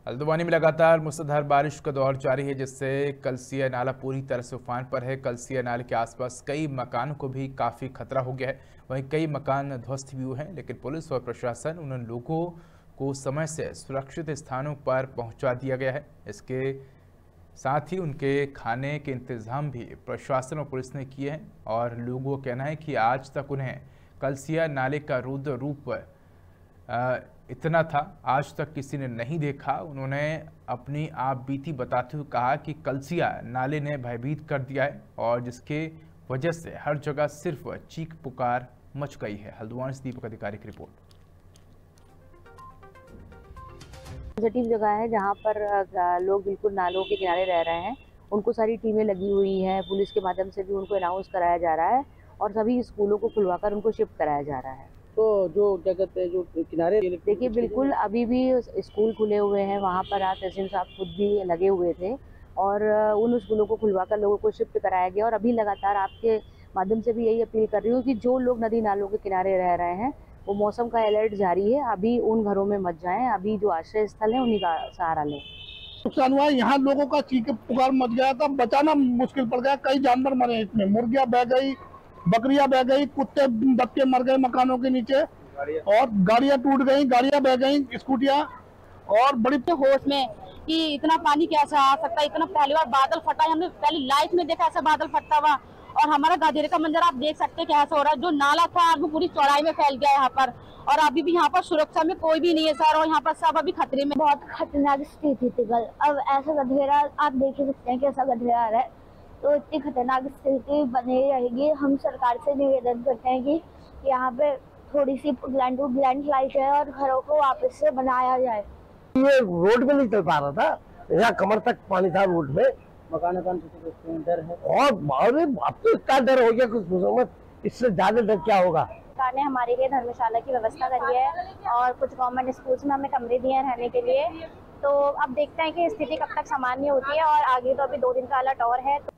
हल्द्वानी में लगातार मूसलाधार बारिश का दौर जारी है, जिससे कलसिया नाला पूरी तरह से उफान पर है। कलसिया नाले के आसपास कई मकानों को भी काफ़ी खतरा हो गया है। वहीं कई मकान ध्वस्त भी हुए हैं, लेकिन पुलिस और प्रशासन उन लोगों को समय से सुरक्षित स्थानों पर पहुंचा दिया गया है। इसके साथ ही उनके खाने के इंतजाम भी प्रशासन और पुलिस ने किए हैं और लोगों का कहना है कि आज तक उन्हें कलसिया नाले का रौद्र रूप इतना था, आज तक किसी ने नहीं देखा। उन्होंने अपनी आप बीती बताते हुए कहा कि कलसिया नाले ने भयभीत कर दिया है और जिसके वजह से हर जगह सिर्फ चीख पुकार मच गई है। हल्द्वानी से दीपक अधिकारी की रिपोर्ट। पॉजिटिव जगह है जहाँ पर लोग बिल्कुल नालों के किनारे रह रहे हैं। उनको सारी टीमें लगी हुई हैं, पुलिस के माध्यम से भी उनको अनाउंस कराया जा रहा है और सभी स्कूलों को खुलवाकर उनको शिफ्ट कराया जा रहा है। तो जो क्या कहते हैं, जो किनारे देखिए बिल्कुल अभी भी स्कूल खुले हुए हैं, वहाँ पर आज तहसील साहब खुद भी लगे हुए थे और उन स्कूलों को खुलवाकर लोगों को शिफ्ट कराया गया। और अभी लगातार आपके माध्यम से भी यही अपील कर रही हूँ कि जो लोग नदी नालों के किनारे रह रहे हैं, वो मौसम का अलर्ट जारी है, अभी उन घरों में मत जाएं, अभी जो आश्रय स्थल है उन्हीं का सहारा लें। नुकसान हुआ है, यहाँ लोगों का चीख पुकार मच गया था, बचाना मुश्किल पड़ गया। कई जानवर मरे इसमें, मुर्गियां बह गई, बकरियां बह गई, कुत्ते बच्चे मर गए मकानों के नीचे और गाड़ियां टूट गई, गाड़ियां बह गई, स्कूटियां। और बड़ी होश में कि इतना पानी कैसे आ सकता है, इतना पहली बार बादल फटा है, हमने पहली लाइफ में देखा ऐसा बादल फटता हुआ। और हमारा गधेरे का मंजर आप देख सकते हैं कैसे हो रहा है। जो नाला था आज वो पूरी चौड़ाई में फैल गया है यहाँ पर और अभी भी यहाँ पर सुरक्षा में कोई भी नहीं है सर, और यहाँ पर सब अभी खतरे में। बहुत खतरनाक स्थिति थी कल। अब ऐसा गधेरा आप देख ही सकते हैं कि ऐसा गधेरा आ रहा है, तो इतनी खतरनाक स्थिति बनी रहेगी। हम सरकार से निवेदन करते हैं कि यहाँ पे थोड़ी सी लैंडस्लाइड है और घरों को वापस से बनाया जाए। ये रोड में नहीं चल पा रहा था, यहाँ कमर तक पानी था रोड में। मकान डर है और अब तो इतना डर हो गया कुछ पूछो मत, इससे ज्यादा डर क्या होगा। सरकार ने हमारे लिए धर्मशाला की व्यवस्था करी है और कुछ गवर्नमेंट स्कूल्स में हमें कमरे दिए हैं रहने के लिए। तो अब देखते हैं कि स्थिति कब तक सामान्य होती है और आगे तो अभी 2 दिन का अलर्ट और है।